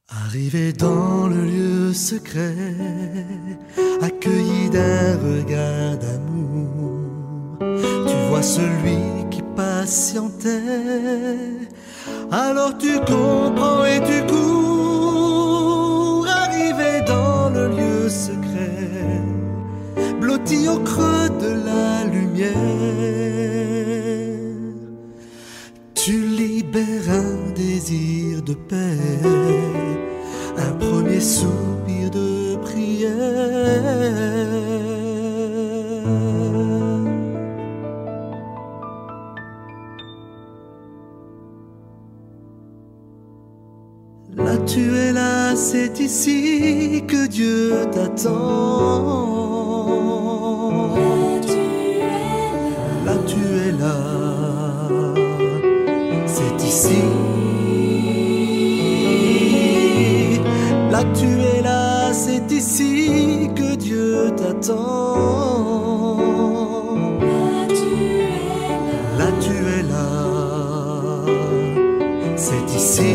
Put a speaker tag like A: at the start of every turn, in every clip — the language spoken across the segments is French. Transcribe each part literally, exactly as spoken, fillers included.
A: Arrivé dans le lieu secret, accueilli d'un regard d'amour, tu vois celui qui patientait. Alors tu comprends et tu cours. Arrivé dans le lieu secret, blotti au creux de la lumière, tu libères un désir de paix, un premier soupir de prière. Là tu es là, c'est ici que Dieu t'attend. Là tu es là, c'est ici. Là tu es là, c'est ici que Dieu t'attend. Là tu es là, c'est ici.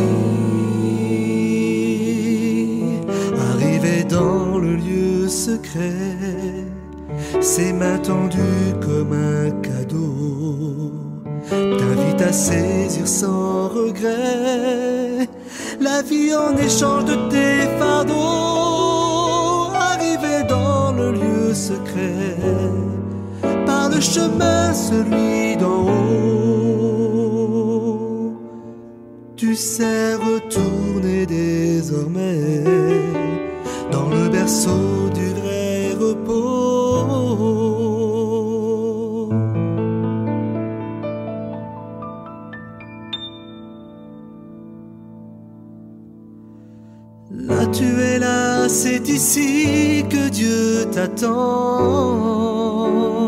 A: Arrivé dans le lieu secret, ses mains tendues comme un cadeau t'invite à saisir sans regret la vie en échange de tes fardeaux. Arrivé dans le lieu secret, par le chemin celui d'en haut, tu sais retourner désormais dans le berceau du vrai repos. Là tu es là, c'est ici que Dieu t'attend.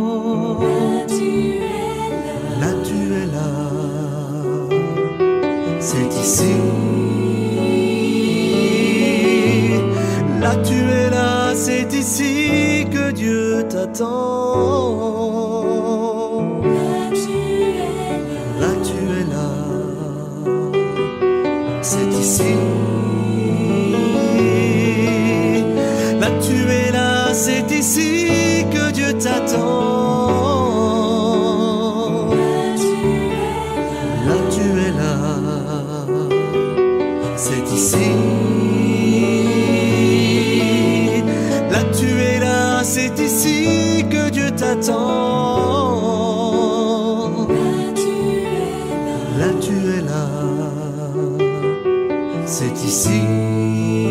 A: Là tu es là, c'est ici. Là tu es là, c'est ici que Dieu t'attend. Là tu es là, c'est ici. Là tu es là, c'est ici que Dieu t'attend. Là tu es là, c'est ici. Là tu es là, c'est ici que Dieu t'attend. Là tu es là, c'est ici.